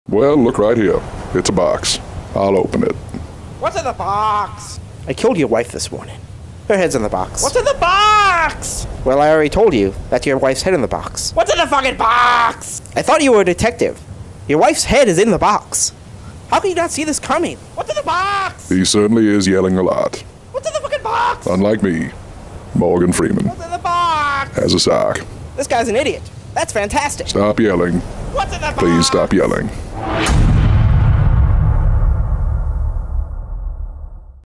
Well, look right here. It's a box. I'll open it. What's in the box? I killed your wife this morning. Her head's in the box. What's in the box? Well, I already told you that's your wife's head in the box. What's in the fucking box? I thought you were a detective. Your wife's head is in the box. How can you not see this coming? What's in the box? He certainly is yelling a lot. What's in the fucking box? Unlike me, Morgan Freeman What's in the box? has a sock. This guy's an idiot. That's fantastic. Stop yelling. What's in the box? Please stop yelling.